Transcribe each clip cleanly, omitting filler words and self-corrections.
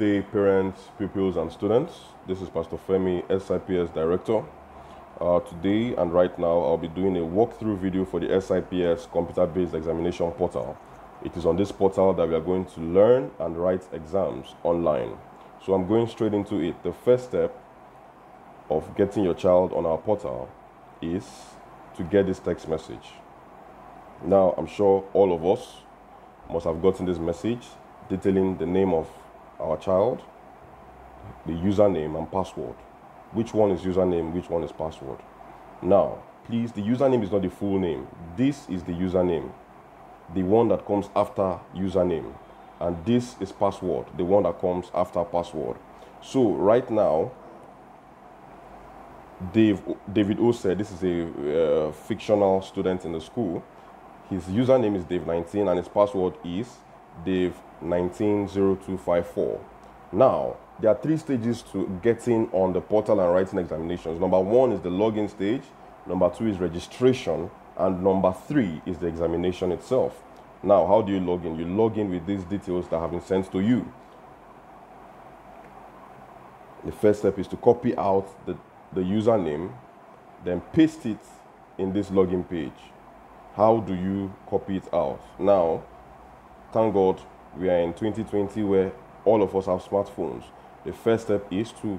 Day, parents, pupils, and students. This is Pastor Femi, SIPS Director. Today and right now, I'll be doing a walkthrough video for the SIPS computer-based examination portal. It is on this portal that we are going to learn and write exams online. So I'm going straight into it. The first step of getting your child on our portal is to get this text message. Now, I'm sure all of us must have gotten this message detailing the name of our child, the username and password. Which one is username, which one is password? Now, please, the username is not the full name. This is the username, the one that comes after username. And this is password, the one that comes after password. So right now, David O said, this is a fictional student in the school. His username is Dave19 and his password is Dave190254. Now, there are 3 stages to getting on the portal and writing examinations. Number 1 is the login stage, number 2 is registration, and number 3 is the examination itself. Now, how do you log in? You log in with these details that have been sent to you. The first step is to copy out the username, then paste it in this login page. How do you copy it out? Now, thank God we are in 2020 where all of us have smartphones. The first step is to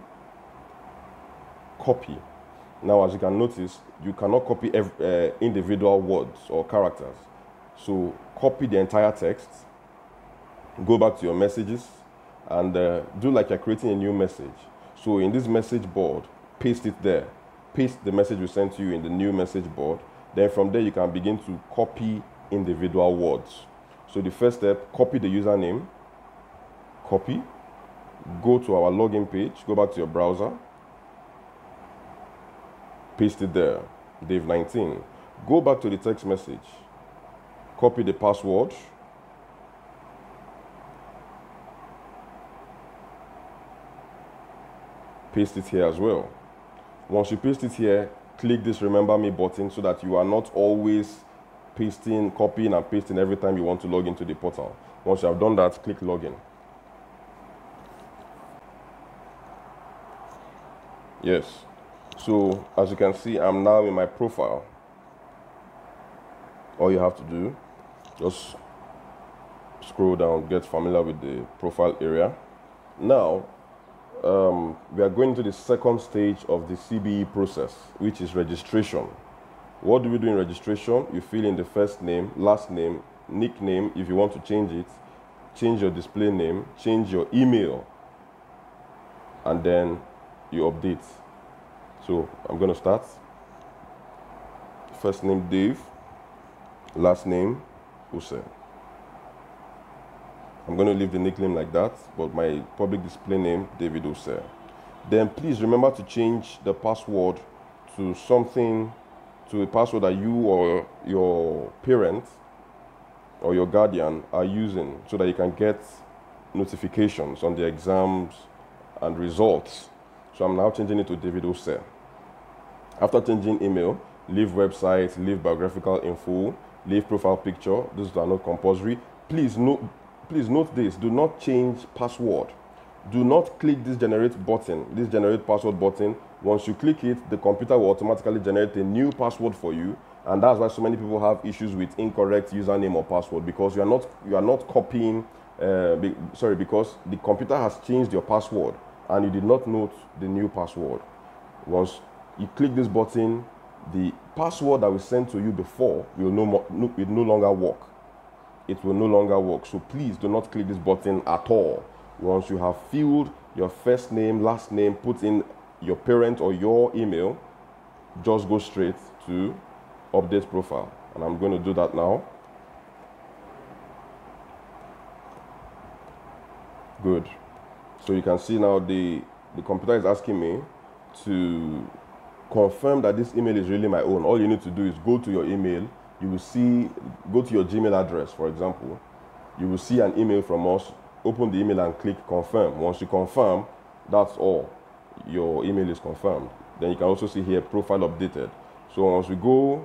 copy. Now, as you can notice, you cannot copy individual words or characters. So copy the entire text, go back to your messages, and do like you're creating a new message. So in this message board, paste it there. Paste the message we sent to you in the new message board. Then from there, you can begin to copy individual words. So the first step, copy the username, copy, go to our login page, go back to your browser, paste it there, Dave19. Go back to the text message, copy the password, paste it here as well. Once you paste it here, click this remember me button so that you are not always pasting, copying and pasting every time you want to log into the portal. Once you have done that, click login. Yes. So as you can see, I'm now in my profile. All you have to do, just scroll down, get familiar with the profile area. Now, we are going to the second stage of the CBE process, which is registration. What do we do in registration? You fill in the first name, last name, nickname, if you want to change it, change your display name, change your email, and then you update. So I'm going to start. First name Dave, last name Hussein. I'm going to leave the nickname like that, but my public display name, David Hussein. Then please remember to change the password to something, to a password that you or your parent or your guardian are using so that you can get notifications on the exams and results. So I'm now changing it to David Hussein. After changing email, leave website, leave biographical info, leave profile picture. These are not compulsory. Please note this, do not change password. Do not click this generate button, this generate password button. Once you click it, the computer will automatically generate a new password for you. And that's why so many people have issues with incorrect username or password, because you are not copying, because the computer has changed your password and you did not note the new password. Once you click this button, the password that was sent to you before will no longer work. It will no longer work. So please do not click this button at all. Once you have filled your first name, last name, put in your parent or your email, just go straight to update profile. And I'm going to do that now. Good. So you can see now the computer is asking me to confirm that this email is really my own. All you need to do is go to your email. You will see, go to your Gmail address, for example. You will see an email from us. Open the email and click confirm. Once you confirm, that's all. Your email is confirmed. Then you can also see here profile updated. So once we go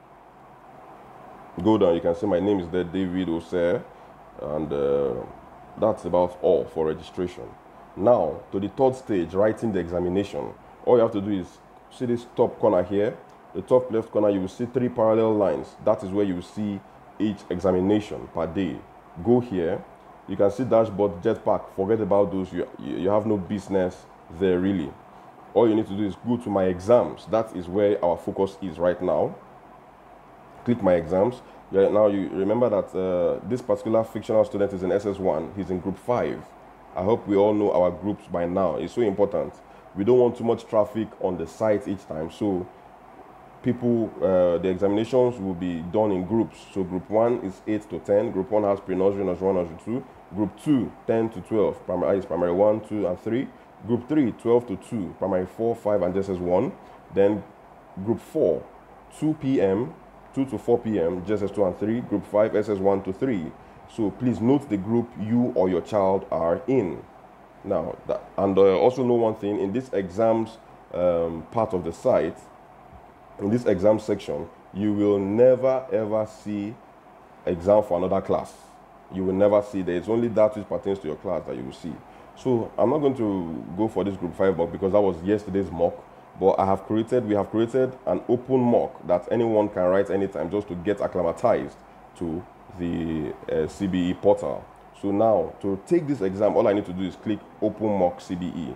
down, you can see my name is there, David Ose, and That's about all for registration. Now, to the third stage, writing the examination. All you have to do is see this top corner here. The top left corner, you will see 3 parallel lines. That is where you will see each examination per day. Go here. You can see dashboard, jetpack. Forget about those. You have no business there really. All you need to do is go to my exams. That is where our focus is right now. Click my exams. Yeah, now you remember that this particular fictional student is in SS1. He's in group 5. I hope we all know our groups by now. It's so important. We don't want too much traffic on the site each time. So people, the examinations will be done in groups. So group 1 is 8 to 10. Group 1 has pre-nursery, nursery 1, nursery 2. Group 2, 10 to 12. Primary is primary 1, 2, and 3. Group 3, 12 to 2. Primary 4, 5, and JSS1. Then group 4, 2 p.m., 2 to 4 p.m., JSS2 and 3. Group 5, SS1 to 3. So please note the group you or your child are in. Now, also know one thing, in this exams part of the site, in this exam section, you will never ever see exam for another class. You will never see that. It's only that which pertains to your class that you will see. So I'm not going to go for this group 5 mock because that was yesterday's mock. But we have created an open mock that anyone can write anytime just to get acclimatized to the CBE portal. So now, to take this exam, all I need to do is click Open Mock CBE.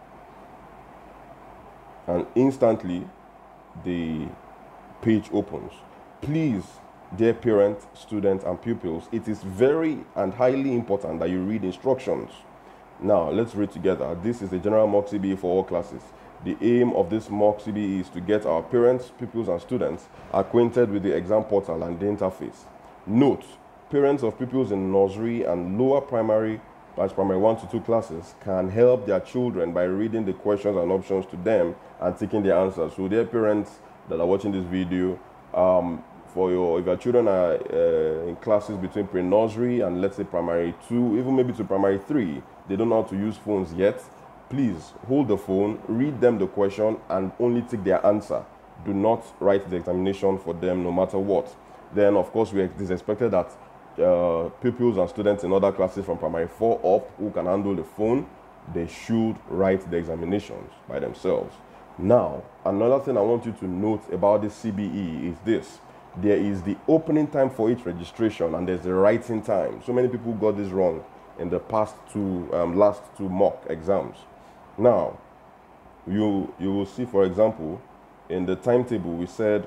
And instantly, the page opens. Please, dear parents, students, and pupils, it is very and highly important that you read instructions. Now, let's read together. This is the general mock CBE for all classes. The aim of this mock CBE is to get our parents, pupils, and students acquainted with the exam portal and the interface. Note, parents of pupils in nursery and lower primary, as primary 1 to 2 classes, can help their children by reading the questions and options to them and taking their answers. So dear parents that are watching this video, if your children are in classes between pre-nursery and let's say primary 2, even maybe to primary 3, they don't know how to use phones yet, please hold the phone, read them the question, and only take their answer. Do not write the examination for them no matter what. Then, of course, it is expected that pupils and students in other classes from primary 4 up who can handle the phone, they should write the examinations by themselves. Now, another thing I want you to note about the CBE is this. There is the opening time for each registration and there's the writing time. So many people got this wrong in the last two mock exams. Now, you will see, for example, in the timetable we said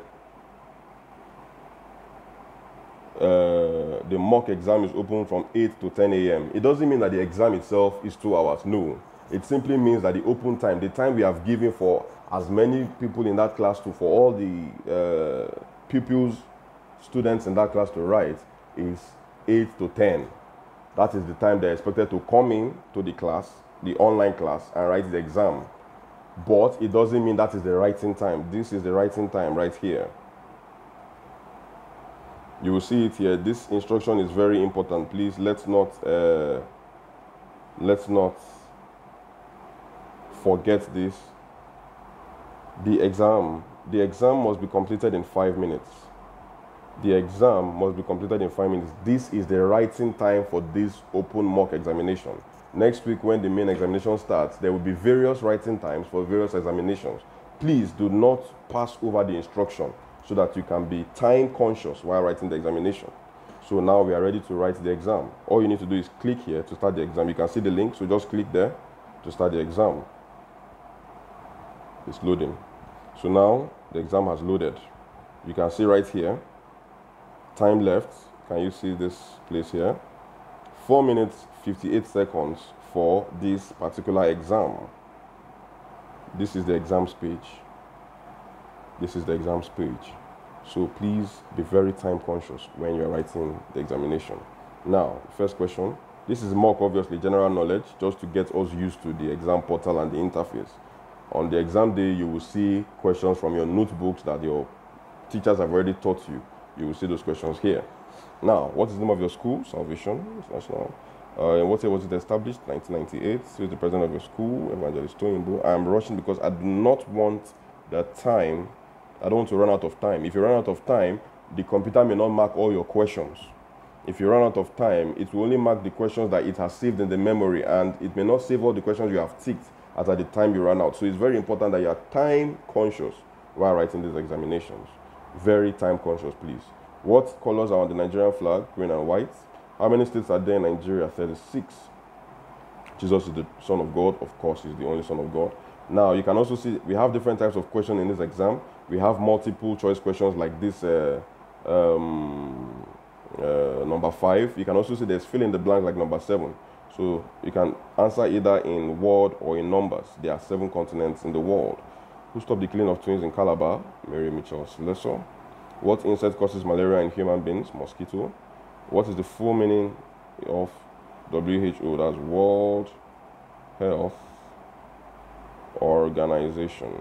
the mock exam is open from 8 to 10 a.m. It doesn't mean that the exam itself is 2 hours. No. It simply means that the open time, the time we have given for as many people in that class for all the pupils, students in that class to write is 8 to 10. That is the time they're expected to come in to the class, the online class, and write the exam. But it doesn't mean that is the writing time. This is the writing time right here. You will see it here. This instruction is very important. Please, let's not forget this. The exam must be completed in 5 minutes. The exam must be completed in 5 minutes. This is the writing time for this open mock examination. Next week, when the main examination starts, there will be various writing times for various examinations. Please do not pass over the instruction so that you can be time conscious while writing the examination. So now we are ready to write the exam. All you need to do is click here to start the exam. You can see the link, so just click there to start the exam. It's loading. So now the exam has loaded. You can see right here, time left. Can you see this place here? 4 minutes 58 seconds for this particular exam. This is the exams page. This is the exams page. So please be very time conscious when you're writing the examination. Now, first question. This is mock, obviously, general knowledge, just to get us used to the exam portal and the interface. On the exam day, you will see questions from your notebooks that your teachers have already taught you. You will see those questions here. Now, what is the name of your school? Salvation International. In what year was it established? 1998. Who is the president of your school? Evangelist Toyinbo. I am rushing because I do not want the time. I don't want to run out of time. If you run out of time, the computer may not mark all your questions. if you run out of time, it will only mark the questions that it has saved in the memory, and it may not save all the questions you have ticked at the time you run out. So it's very important that you are time conscious while writing these examinations. Very time conscious, please. What colors are on the Nigerian flag? Green and white. How many states are there in Nigeria? 36. Jesus is the Son of God. Of course, he's the only Son of God. Now, you can also see we have different types of questions in this exam. We have multiple choice questions like this number 5. You can also see there's fill in the blank like number 7. So you can answer either in word or in numbers. There are 7 continents in the world. Who stopped the killing of twins in Calabar? Mary Mitchell Slessor. What insect causes malaria in human beings? Mosquito. What is the full meaning of WHO? That's World Health Organization.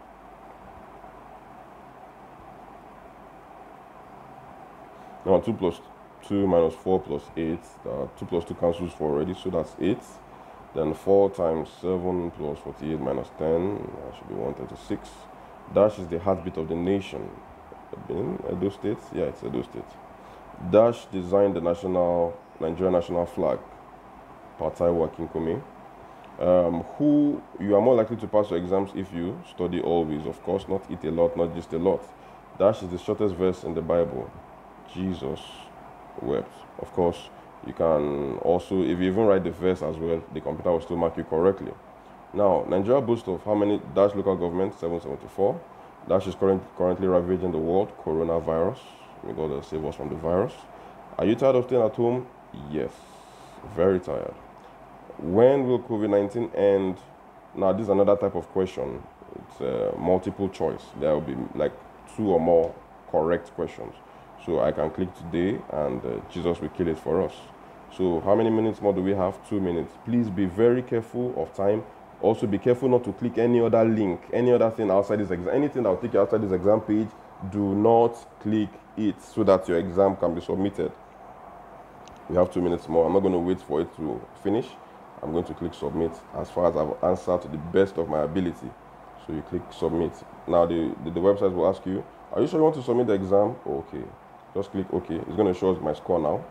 Now 2 plus 2 minus 4 plus 8. 2 plus 2 cancels 4 already, so that's 8. Then 4 times 7 plus 48 minus 10. That should be 136. Dash is the heartbeat of the nation. Edo State? Yeah, it's Edo State. Dash designed the Nigerian national flag. Pataiwo Akinkunmi. Who you are more likely to pass your exams if you study always, of course, not eat a lot, not just a lot. Dash is the shortest verse in the Bible. Jesus wept. Of course, you can also, if you even write the verse as well, the computer will still mark you correctly. Now, Nigeria boasts of how many Dash local government? 774. Dash is currently ravaging the world. Coronavirus. May God save us from the virus. Are you tired of staying at home? Yes. Very tired. When will COVID-19 end? Now, this is another type of question. It's multiple choice. There will be like 2 or more correct questions. So I can click today and Jesus will kill it for us. So how many minutes more do we have? 2 minutes. Please be very careful of time. Also be careful not to click any other link, any other thing outside this exam. Anything that will take you outside this exam page, do not click it so that your exam can be submitted. We have 2 minutes more. I'm not going to wait for it to finish. I'm going to click submit as far as I've answered to the best of my ability. So you click submit. Now the website will ask you, are you sure you want to submit the exam? Okay. Just click OK. It's going to show us my score now.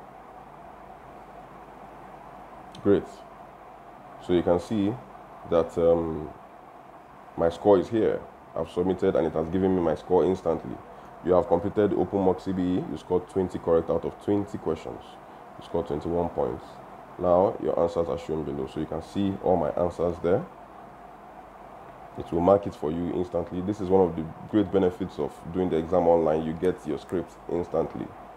Great. So you can see that my score is here. I've submitted and it has given me my score instantly. You have completed Open Mock CBE. You scored 20 correct out of 20 questions. You scored 21 points. Now your answers are shown below. So you can see all my answers there. It will mark it for you instantly. This is one of the great benefits of doing the exam online. You get your script instantly.